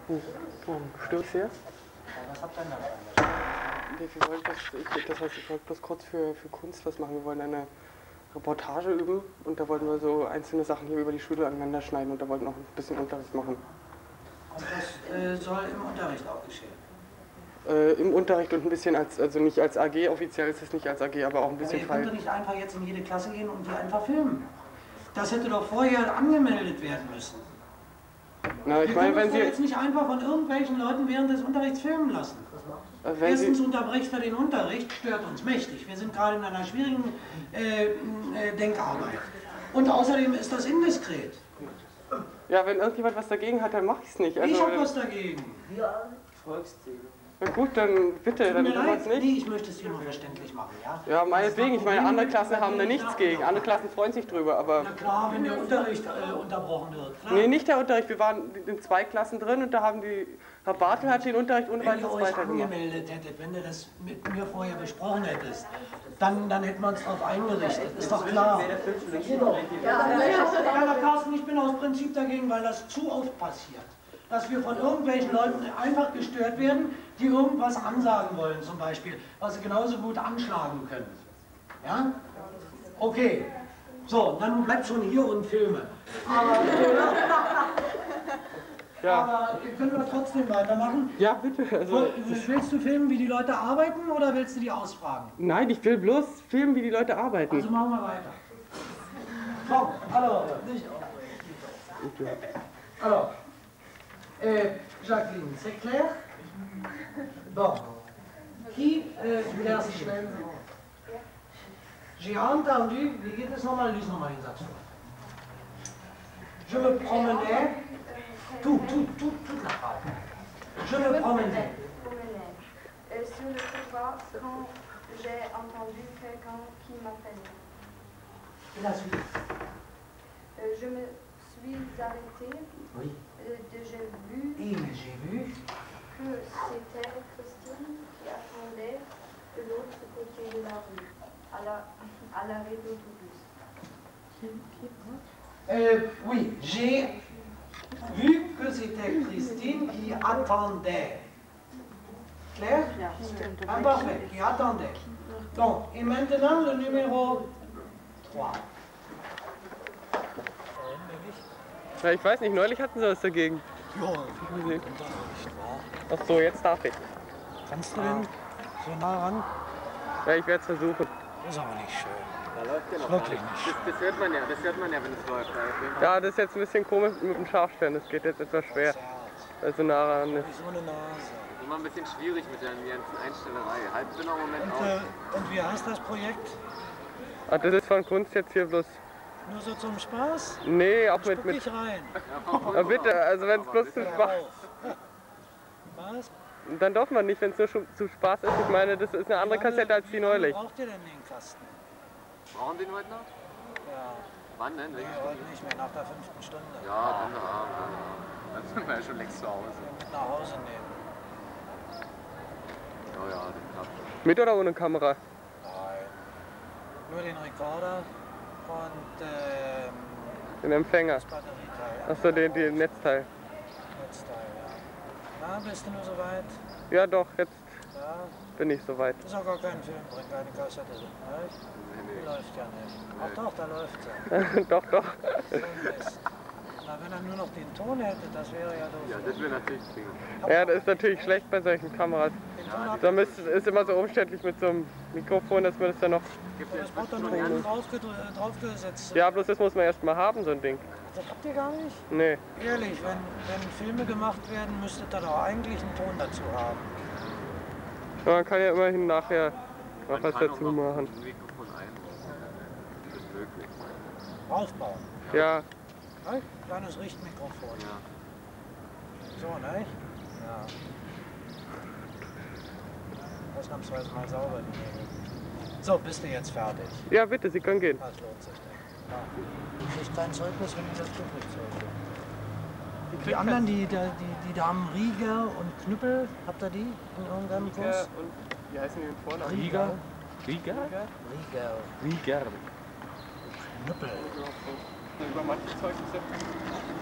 Stimmt sehr? Was habt ihr denn da? Wir wollen ich wollte bloß kurz für Kunst was machen. Wir wollen eine Reportage üben und da wollten wir so einzelne Sachen hier über die Schule aneinander schneiden und da wollten wir auch ein bisschen Unterricht machen. Und das soll im Unterricht auch geschehen? Im Unterricht und ein bisschen also nicht als AG, offiziell ist es nicht als AG, aber auch ein bisschen frei. Aber ihr könnt doch nicht einfach jetzt in jede Klasse gehen und die einfach filmen. Das hätte doch vorher angemeldet werden müssen. Na, ich meine, wenn Sie jetzt nicht einfach von irgendwelchen Leuten während des Unterrichts filmen lassen. Erstens unterbricht er den Unterricht, stört uns mächtig. Wir sind gerade in einer schwierigen Denkarbeit. Und außerdem ist das indiskret. Ja, wenn irgendjemand was dagegen hat, dann mach ich's nicht. Also, ich hab was dagegen. Ja, Volksziele. Na gut, dann bitte, dann machen wir es nicht. Nee, ich möchte es dir nur verständlich machen, ja? Ja, meinetwegen. Ich meine, andere Klassen haben da nichts gegen. Andere Klassen freuen sich drüber, aber... Na klar, wenn der Unterricht unterbrochen wird. Klar. Nee, nicht der Unterricht. Wir waren in 2 Klassen drin und da haben Herr Bartel hat den Unterricht ohne weiteres weitergemacht. Wenn ihr euch angemeldet hättet, wenn du das mit mir vorher besprochen hättest, dann hätten wir uns darauf eingerichtet. Ist doch klar. Ja, Carsten, ich bin aus Prinzip dagegen, weil das zu oft passiert. Dass wir von irgendwelchen Leuten einfach gestört werden, die irgendwas ansagen wollen zum Beispiel, was sie genauso gut anschlagen können. Ja? Okay. So, dann bleibt schon hier und filme. Aber können wir trotzdem weitermachen? Ja, bitte. Also, willst du filmen, wie die Leute arbeiten oder willst du die ausfragen? Nein, ich will bloß filmen, wie die Leute arbeiten. Also machen wir weiter. Komm, hallo. Alors, Jacqueline, c'est clair? Bon. Qui, merci. J'ai entendu, wie geht es nochmal? Lies nochmal den Satz vor. Je me promenais, toute la phrase. Je me promenais. Sur le trottoir quand j'ai entendu quelqu'un qui m'appelait. Et la suite? Je me suis arrêtée. Oui. J'ai vu que c'était Christine qui attendait de l'autre côté de la rue, à l'arrêt d'autobus. Oui, j'ai vu que c'était Christine qui attendait. Claire? Parfait, qui attendait. Donc, et maintenant le numéro 3. Ja, ich weiß nicht, neulich hatten sie was dagegen. Ja, Ach so, jetzt darf ich. kannst du denn so nah ran? Ja, ich werde es versuchen. Das ist aber nicht schön. Da läuft ja noch Wirklich gar nicht. Das hört man ja, wenn es läuft. Ja, das ist jetzt ein bisschen komisch mit dem Scharfstellen. Das geht jetzt etwas schwer, weil es so nah ran ist. Wie so eine Nase. Immer ein bisschen schwierig mit der ganzen Einstellerei. Halb bin im Moment aus. Und wie heißt das Projekt? Ach, das ist von Kunst jetzt hier bloß. Nur so zum Spaß? Nee, auch Spuck mit. ich rein. Aber bitte, also wenn es bloß zu Spaß. Was? Dann darf man nicht, wenn es nur zu Spaß ist. Ich meine, das ist eine andere Kassette als die neulich. Wie braucht ihr denn den Kasten? Brauchen Sie den heute noch? Ja, Wann denn? Welche heute Stunde? nicht mehr, nach der 5. Stunde. Ja, dann Abend. Dann sind wir ja schon längst zu Hause. Mit nach Hause nehmen. Ja, ja, das klappt. Mit oder ohne Kamera? Nein. Nur den Rekorder und Den Empfänger. das Batterieteil. Achso, den Netzteil. Netzteil, ja. Na, bist du nur soweit? Ja doch, jetzt Ja. bin ich soweit. Ist auch gar kein Film drin, keine Kassette drin. Nicht? Die läuft ja nicht. Ach doch, da läuft sie. Doch, doch. So ein Mist. Na, wenn er nur noch den Ton hätte, das wäre ja doof. Ja, das wäre natürlich zwingend. Ja, das ist natürlich schlecht bei solchen Kameras. Den Ton hat Da ist immer so umständlich mit so einem Mikrofon, dass man das dann noch... das wird dann noch oben draufgesetzt. Ja, bloß das muss man erst mal haben, so ein Ding. Das habt ihr gar nicht? Nee. Ehrlich, wenn Filme gemacht werden, müsstet ihr doch eigentlich einen Ton dazu haben. Aber man kann ja immerhin nachher noch was kann auch dazu noch machen. ein Mikrofon einbauen. Das ist möglich. Aufbauen. Ja, Ne? Kleines Richtmikrofon. Ja. So, ne? Ja. Ausnahmsweise mal sauber die Nägel. So, bist du jetzt fertig? ja bitte, Sie können gehen. Was lohnt sich denn? Ja. Du kriegst dein Zeugnis, wenn du das übrig zeugnis. Die anderen, die Damen Rieger und Knüppel, habt ihr die in irgendeinem Kurs? Und wie heißen die mit Vornamen? Rieger. Rieger? Rieger. Rieger. Knüppel. Über manche Zeugnisse